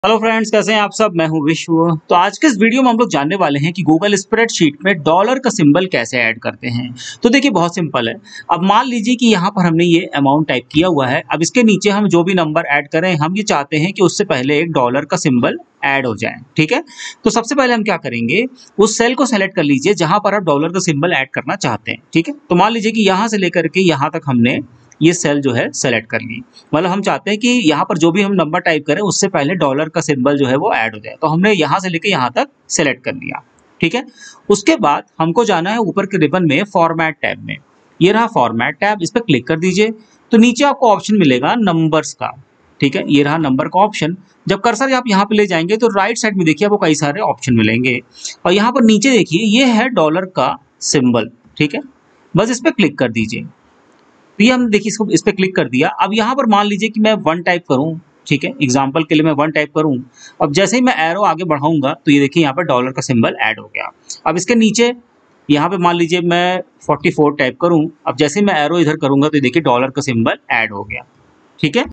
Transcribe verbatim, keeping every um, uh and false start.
Hello friends, कैसे हैं आप सब। मैं हूं विश्व। तो आज के इस वीडियो में हम लोग जानने वाले हैं कि गूगल स्प्रेडशीट में डॉलर का सिंबल कैसे ऐड करते हैं। तो देखिए, बहुत सिंपल है। अब मान लीजिए कि यहाँ पर हमने ये अमाउंट टाइप किया हुआ है। अब इसके नीचे हम जो भी नंबर ऐड करें, हम ये चाहते हैं कि उससे पहले एक डॉलर का सिंबल ऐड हो जाए। ठीक है, तो सबसे पहले हम क्या करेंगे, उस सेल को सेलेक्ट कर लीजिए जहां पर आप डॉलर का सिंबल ऐड करना चाहते हैं। ठीक है, तो मान लीजिए कि यहाँ से लेकर के यहाँ तक हमने ये सेल जो है सेलेक्ट कर ली। मतलब हम चाहते हैं कि यहाँ पर जो भी हम नंबर टाइप करें उससे पहले डॉलर का सिंबल जो है वो ऐड हो जाए। तो हमने यहाँ से लेके यहाँ तक सेलेक्ट कर लिया। ठीक है, उसके बाद हमको जाना है ऊपर के रिबन में फॉर्मेट टैब में। ये रहा फॉर्मेट टैब, इस पर क्लिक कर दीजिए। तो नीचे आपको ऑप्शन मिलेगा नंबर्स का। ठीक है, ये रहा नंबर का ऑप्शन। जब कर्सर आप यहाँ पे ले जाएंगे तो राइट साइड में देखिए आपको कई सारे ऑप्शन मिलेंगे और यहाँ पर नीचे देखिए ये है डॉलर का सिंबल। ठीक है, बस इस पर क्लिक कर दीजिए। तो ये हम देखिए इसको इस पे क्लिक कर दिया। अब यहाँ पर मान लीजिए कि मैं वन टाइप करूँ। ठीक है, एग्जाम्पल के लिए मैं वन टाइप करूँ। अब जैसे ही मैं एरो आगे बढ़ाऊंगा तो ये देखिए यहाँ पर डॉलर का सिंबल ऐड हो गया। अब इसके नीचे यहाँ पे मान लीजिए मैं फोर्टी फोर टाइप करूँ। अब जैसे ही मैं एरो इधर करूंगा तो ये देखिए डॉलर का सिंबल ऐड हो गया। ठीक है।